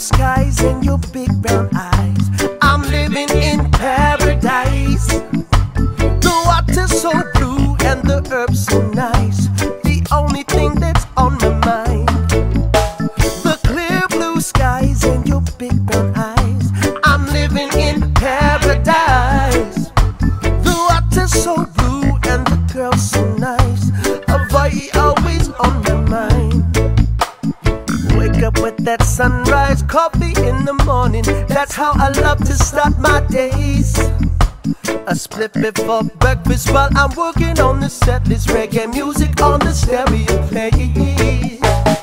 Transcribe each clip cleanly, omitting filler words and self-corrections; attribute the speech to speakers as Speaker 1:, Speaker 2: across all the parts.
Speaker 1: skies and your big brown eyes. I'm living in paradise. The water's so blue and the herbs so nice. The only thing that's on my mind, the clear blue skies and your big brown eyes. I'm living in paradise. The water's so blue and the girl's so nice. Hawai'i always on my mind. Wake up with that sunrise, coffee in the morning. That's how I love to start my days. A split before breakfast while I'm working on the set list. Reggae music on the stereo play.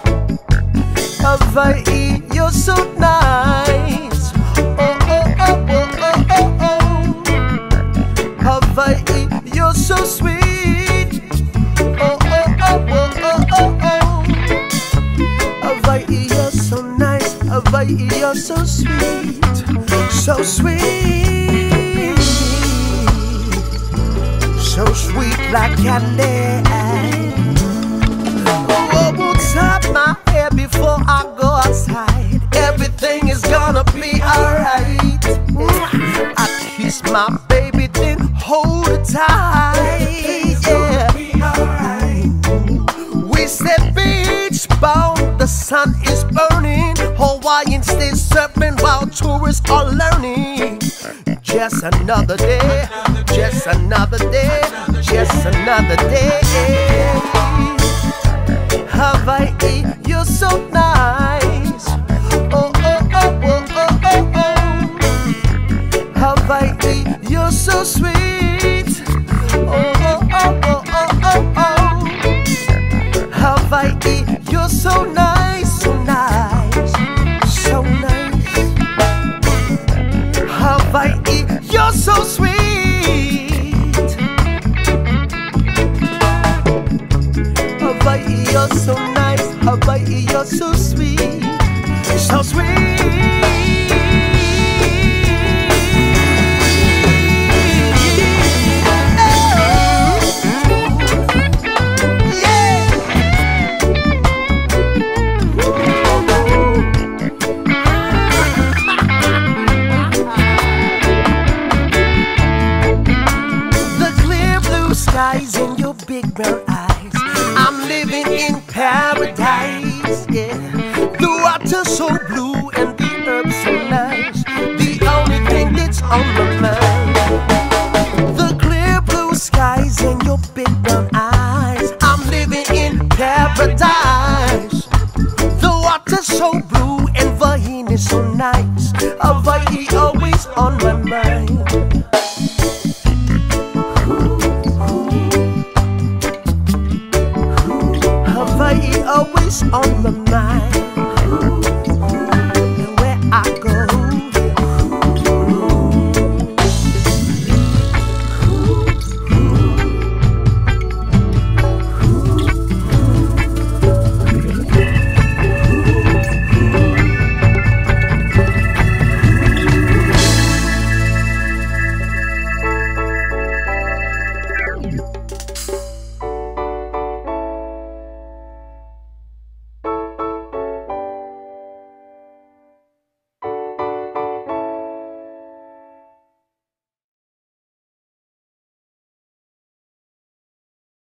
Speaker 1: Hawai'i, you're so nice. Oh, oh, oh, oh, oh, oh, oh. Hawai'i, you're so sweet. Oh, oh, oh, oh, oh, oh, oh. Hawai'i, you're so nice. Hawai'i, you're so sweet. So sweet. So sweet like candy. Oh, won't top my hair before I go outside. Everything is gonna be alright. I kiss my baby, then hold her tight. Yeah. We said beach bound, the sun is burning. Hawaiians stay surfing while tourists are learning. Just another day, just another day, just another day. Hawai'i, you're so nice. Oh, oh, oh, oh, oh, oh, oh. Hawai'i, you're so sweet. Oh, oh, oh, oh, oh, oh, oh. Hawai'i, you're so nice, so nice, so nice. Hawai'i, you're so sweet. Hawai'i, you're so nice. Hawai'i, you're so sweet. So sweet. Skies and your big brown eyes. I'm living in paradise, yeah. The water's so blue and the herbs so nice. The only thing that's on my mind, the clear blue skies and your big brown eyes. I'm living in paradise. The water's so blue and Hawaii's so nice. Hawai'i always on my mind. Hawai'i always on my mind.